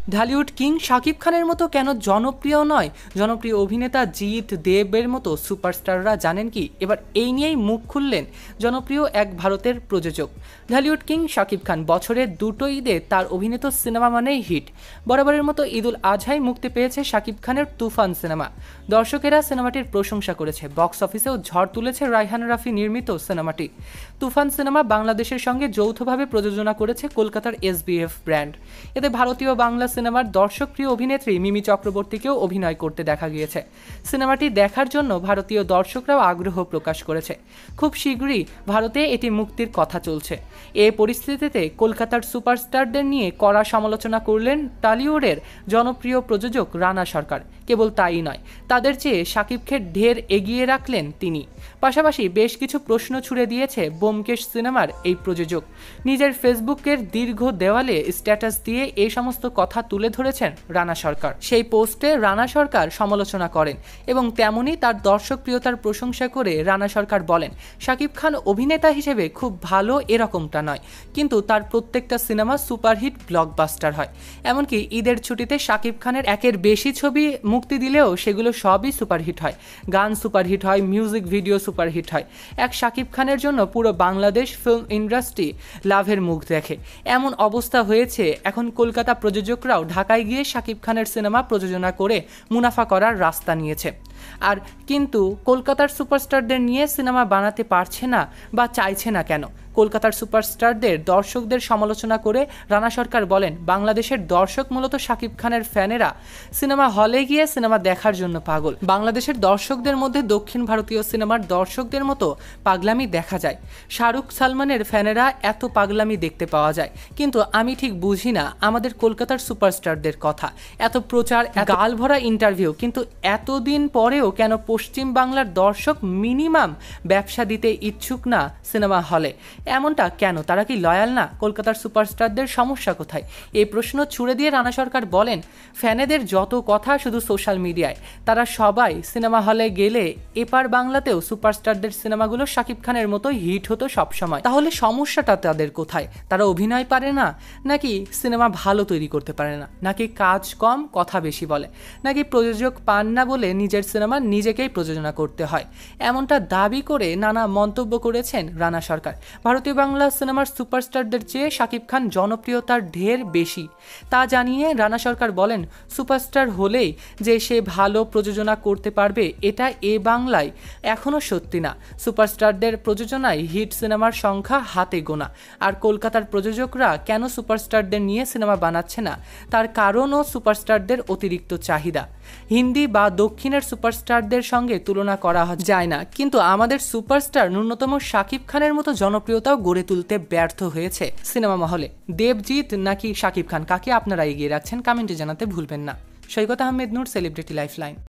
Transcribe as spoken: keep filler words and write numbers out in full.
Dhallywood king Shakib খানের মতো কেন জনপ্রিয় নয় জনপ্রিয় অভিনেতা জিৎ দেবের মতো সুপারস্টাররা জানেন কি? এবার এই নিয়েই মুখ খুললেন জনপ্রিয় এক ভারতের প্রযোজক। ঢালিউড কিং শাকিব খান বছরের দুটো ঈদে তার অভিনীত সিনেমা মানেই হিট। বরাবরের মতো ঈদ উল আজহায় মুক্তি পেয়েছে শাকিব খানের তুফান সিনেমা। দর্শকেরা সিনেমাটির প্রশংসা করেছে, বক্স অফিসেও ঝড় তুলেছে রায়হান রাফি নির্মিত সিনেমাটি। তুফান সিনেমা বাংলাদেশের সঙ্গে যৌথভাবে প্রযোজনা করেছে কলকাতার এসবিএফ ব্র্যান্ড। এতে ভারতীয় বাংলা সিনেমার দর্শকপ্রিয় অভিনেত্রী মিমি চক্রবর্তীকেও অভিনয় করতে দেখা গিয়েছে। সিনেমাটি দেখার জন্য ভারতীয় দর্শকরাও আগ্রহ প্রকাশ করেছে। খুব শীঘ্রই ভারতে এটি মুক্তির কথা চলছে। এ পরিস্থিতিতে কলকাতার সুপারস্টারদের নিয়ে কড়া সমালোচনা করলেন টলিউডের জনপ্রিয় প্রযোজক রানা সরকার। কেবল তাই নয়, তাদের চেয়ে শাকিবকে ঢের এগিয়ে রাখলেন তিনি। পাশাপাশি বেশ কিছু প্রশ্ন ছুড়ে দিয়েছে ব্যোমকেশ সিনেমার এই প্রযোজক। নিজের ফেসবুকের দীর্ঘ দেওয়ালে স্ট্যাটাস দিয়ে এই সমস্ত কথা তুলে ধরেছেন রানা সরকার। সেই পোস্টে রানা সরকার সমালোচনা করেন এবং তেমনই তার দর্শকপ্রিয়তার প্রশংসা করে রানা সরকার বলেন, শাকিব খান অভিনেতা হিসেবে খুব ভালো এরকমটা নয়, কিন্তু তার প্রত্যেকটা সিনেমা সুপারহিট ব্লকবাস্টার হয়। এমনকি ঈদের ছুটিতে শাকিব খানের একের বেশি ছবি মুক্তি দিলেও সেগুলো সবই সুপারহিট হয়। গান সুপারহিট হয়, মিউজিক ভিডিও সুপারহিট হয়। এক শাকিব খানের জন্য পুরো বাংলাদেশ ফিল্ম ইন্ডাস্ট্রি লাভের মুখ দেখে। এমন অবস্থা হয়েছে এখন কলকাতা প্রযোজকরাও ঢাকায় গিয়ে শাকিব খানের সিনেমা প্রযোজনা করে মুনাফা করার রাস্তা নিয়েছে। আর কিন্তু কলকাতার সুপারস্টারদের নিয়ে সিনেমা বানাতে পারছে না বা চাইছে না কেন? কলকাতার সুপারস্টারদের দর্শকদের সমালোচনা করে রানা সরকার বলেন, বাংলাদেশের দর্শক মূলত শাকিব খানের ফ্যানেরা সিনেমা হলে গিয়ে সিনেমা দেখার জন্য পাগল। বাংলাদেশের দর্শকদের মধ্যে দক্ষিণ ভারতীয় সিনেমার দর্শকদের মতো পাগলামি দেখা যায়। শাহরুখ সালমানের ফ্যানেরা এত পাগলামি দেখতে পাওয়া যায়, কিন্তু আমি ঠিক বুঝি না আমাদের কলকাতার সুপারস্টারদের কথা। এত প্রচার, গাল ভরা ইন্টারভিউ, কিন্তু এতদিন পরেও কেন পশ্চিম বাংলার দর্শক মিনিমাম ব্যবসা দিতে ইচ্ছুক না সিনেমা হলে? এমনটা কেন? তারা কি লয়াল না? কলকাতার সুপারস্টারদের সমস্যা কোথায়? এই প্রশ্ন ছুড়ে দিয়ে রানা সরকার বলেন, ফ্যানেদের যত কথা শুধু সোশ্যাল মিডিয়ায়, তারা সবাই সিনেমা হলে গেলে এপার বাংলাতেও সুপারস্টারদের সিনেমাগুলো শাকিব খানের মতো হিট হতো সবসময়। তাহলে সমস্যাটা তাদের কোথায়? তারা অভিনয় পারে না, নাকি সিনেমা ভালো তৈরি করতে পারে না, নাকি কাজ কম কথা বেশি বলে, নাকি প্রযোজক পান না বলে নিজের সিনেমা নিজেকেই প্রযোজনা করতে হয়? এমনটা দাবি করে নানা মন্তব্য করেছেন রানা সরকার। ভারতীয় বাংলা সিনেমার সুপারস্টারদের চেয়ে শাকিব খান জনপ্রিয়তার ঢের বেশি। তা জানিয়ে রানা সরকার বলেন, সুপারস্টার হলেই যে সে ভালো প্রযোজনা করতে পারবে এটা এ বাংলায় এখনও সত্যি না। সুপারস্টারদের প্রযোজনায় হিট সিনেমার সংখ্যা হাতে গোনা। আর কলকাতার প্রযোজকরা কেন সুপারস্টারদের নিয়ে সিনেমা বানাচ্ছে না, তার কারণও সুপারস্টারদের অতিরিক্ত চাহিদা। হিন্দি বা দক্ষিণের সুপারস্টারদের সঙ্গে তুলনা করা যায় না, কিন্তু আমাদের সুপারস্টার ন্যূনতম শাকিব খানের মতো জনপ্রিয়তাও গড়ে তুলতে ব্যর্থ হয়েছে সিনেমা মহলে। দেবজিৎ নাকি শাকিব খান, কাকে আপনারা এগিয়ে রাখছেন কমেন্টে জানাতে ভুলবেন না। Saikat Ahmed Noor, celebrity lifeline.